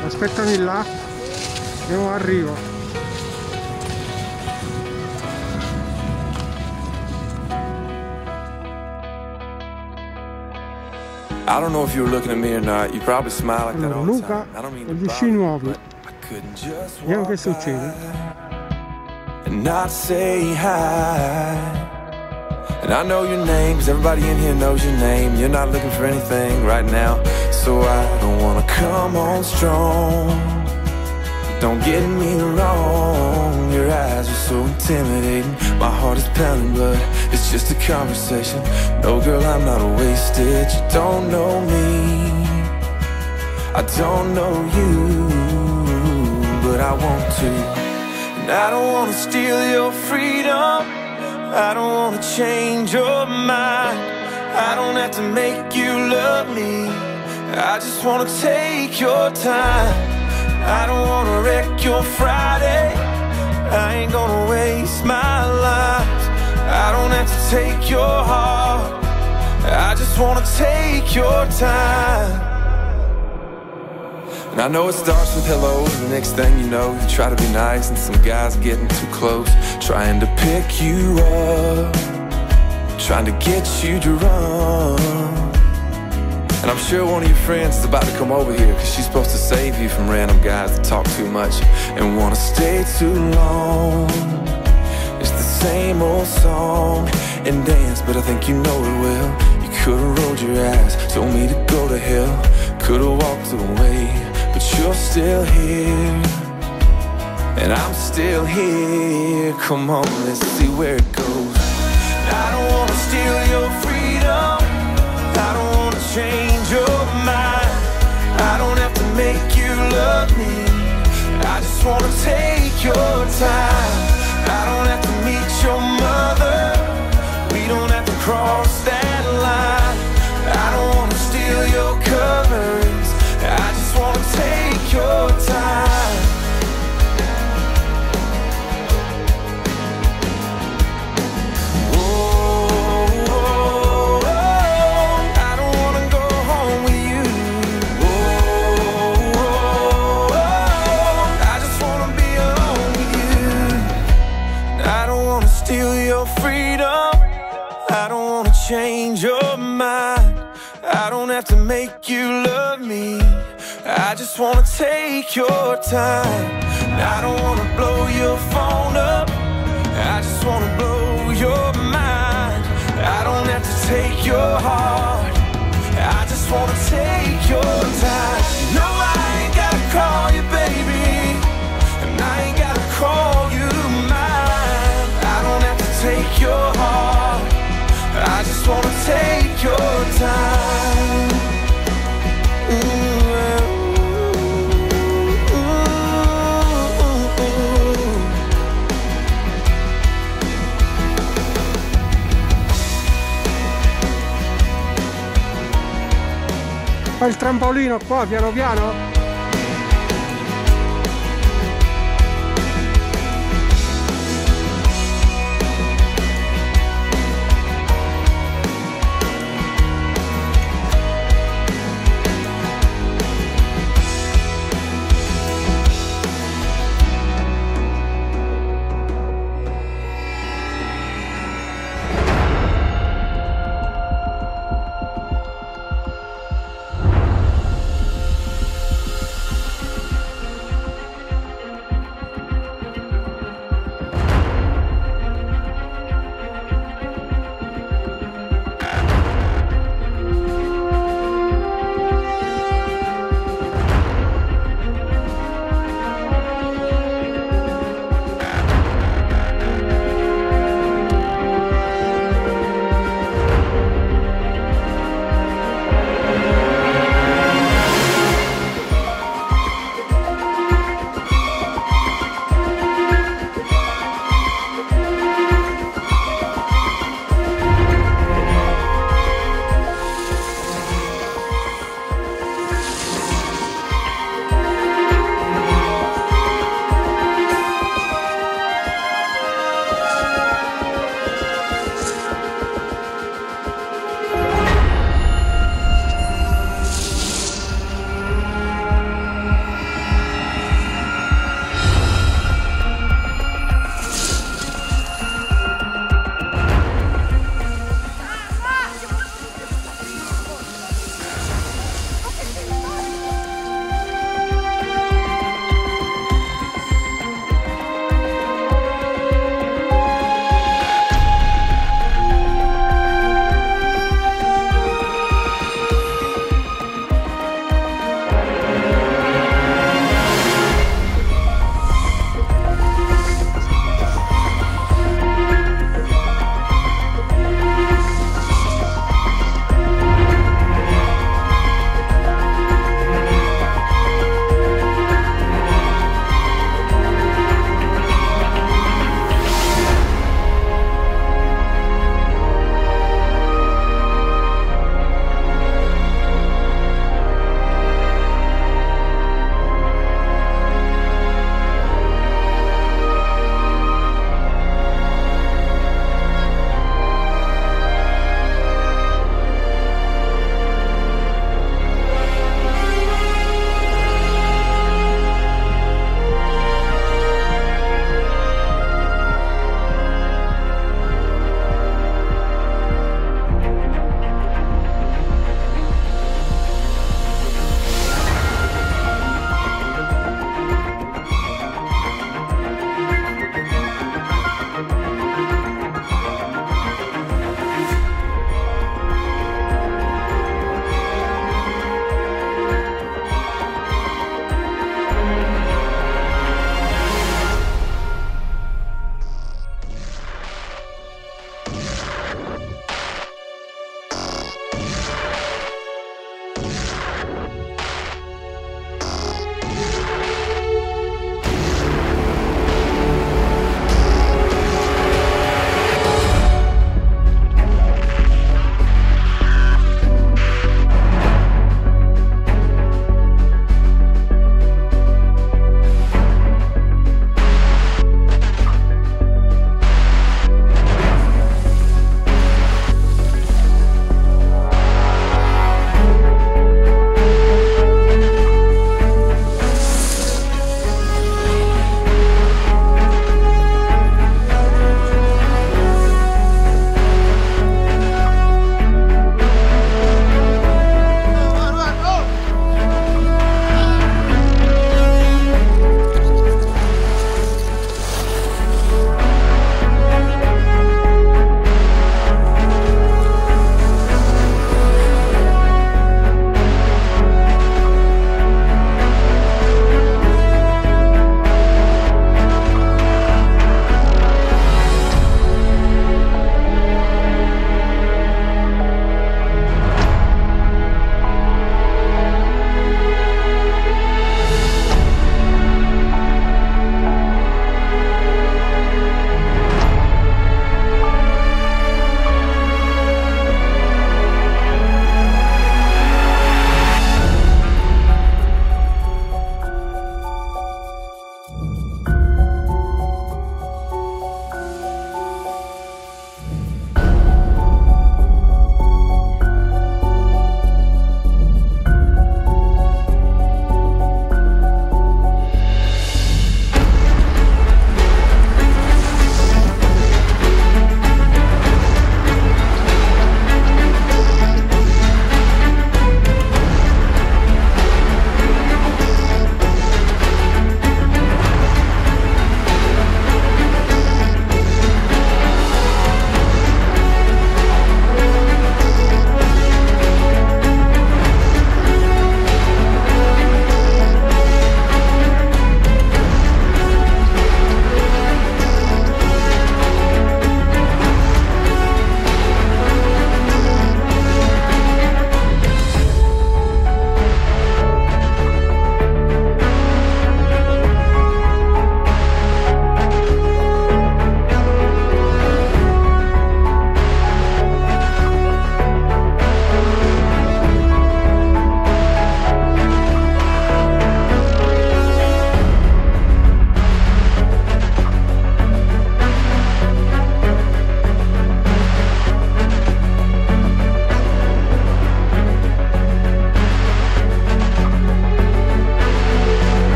Aspettami là, io arrivo. I don't know if you were looking at me or not. You probably smile like that all the Luca time. I don't mean e to gli sci bother you, nuovi. but I couldn't just Vediamo che walk succede. by and not say hi. And I know your name, 'cause everybody in here knows your name. You're not looking for anything right now, so I don't wanna come on strong. Don't get me wrong, your eyes are so intimidating. My heart is pounding, but it's just a conversation. No, girl, I'm not wasted. You don't know me, I don't know you, but I want to. And I don't wanna steal your freedom, I don't wanna change your mind. I don't have to make you love me, I just wanna take your time. I don't wanna wreck your Friday, I ain't gonna waste my life. I don't have to take your heart, I just wanna take your time. And I know it starts with hello, and the next thing you know, you try to be nice, and some guy's getting too close, trying to pick you up, trying to get you to run. And I'm sure one of your friends is about to come over here, 'cause she's supposed to save you from random guys that talk too much and wanna stay too long. It's the same old song and dance, but I think you know it well. You could've rolled your eyes, told me to go to hell, could've walked away, but you're still here, and I'm still here. Come on, let's see where it goes. I don't wanna steal your freedom, I don't wanna change your mind. I don't have to make you love me, I just wanna take your time. I don't have to meet your mother, we don't have to cross that line. I don't wanna steal your covers, I just wanna take your time. Change your mind, I don't have to make you love me, I just wanna take your time. I don't wanna blow your phone up, I just wanna blow your mind. I don't have to take your heart, I just wanna take your time. No, I ain't gotta call you baby, and I ain't gotta call you mine. I don't have to take your heart, I just wanna take your time. Fai il trampolino qua piano piano.